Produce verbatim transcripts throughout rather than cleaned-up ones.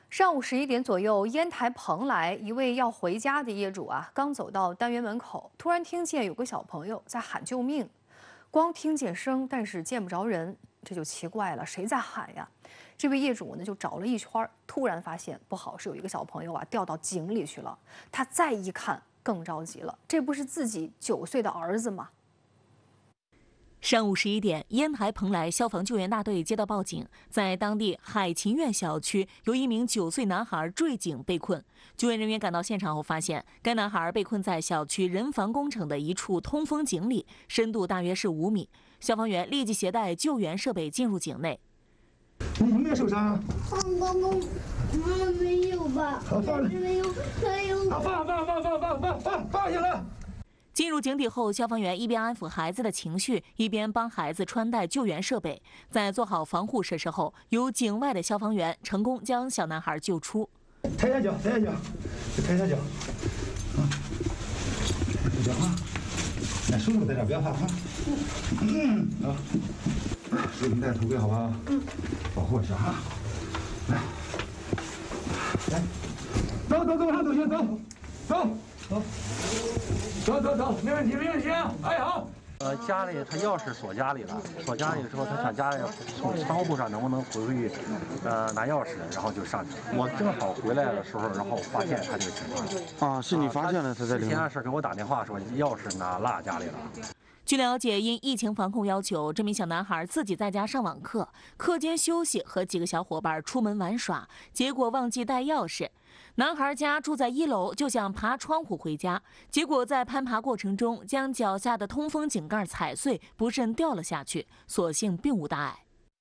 上午十一点左右，烟台蓬莱一位要回家的业主啊，刚走到单元门口，突然听见有个小朋友在喊救命。光听见声，但是见不着人，这就奇怪了，谁在喊呀？这位业主呢就找了一圈，突然发现不好，是有一个小朋友啊掉到井里去了。他再一看，更着急了，这不是自己九岁的儿子吗？ 上午十一点，烟台蓬莱消防救援大队接到报警，在当地海琴苑小区有一名九岁男孩坠井被困。救援人员赶到现场后发现，该男孩被困在小区人防工程的一处通风井里，深度大约是五米。消防员立即携带救援设备进入井内。 你有没有受伤啊？ 放刚刚妈妈没有吧？ 好放了， 没有，没有。 好放放放放放放放放下了。 进入井底后，消防员一边安抚孩子的情绪，一边帮孩子穿戴救援设备。在做好防护设施后，由井外的消防员成功将小男孩救出。 抬下脚，抬下脚，抬下脚。啊，不要怕，那手手在这，不要怕啊。嗯，啊，给你戴头盔好不好？嗯，保护一下哈。来，来，走走走，往上走，先走，走走。 走走走，没问题，没问题啊！哎，好。 呃，家里他钥匙锁家里了，锁家里的时候，他想家里从窗户上能不能回去，呃，拿钥匙，然后就上去了。我正好回来的时候，然后发现他这个情况。 啊，是你发现了他在里面。 之前是给我打电话说钥匙拿落家里了。 据了解，因疫情防控要求，这名小男孩自己在家上网课，课间休息和几个小伙伴出门玩耍，结果忘记带钥匙。男孩家住在一楼，就想爬窗户回家，结果在攀爬过程中将脚下的通风井盖踩碎，不慎掉了下去，所幸并无大碍。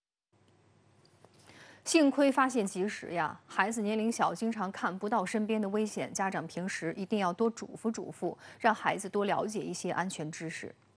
幸亏发现及时呀！孩子年龄小，经常看不到身边的危险，家长平时一定要多嘱咐嘱咐，让孩子多了解一些安全知识。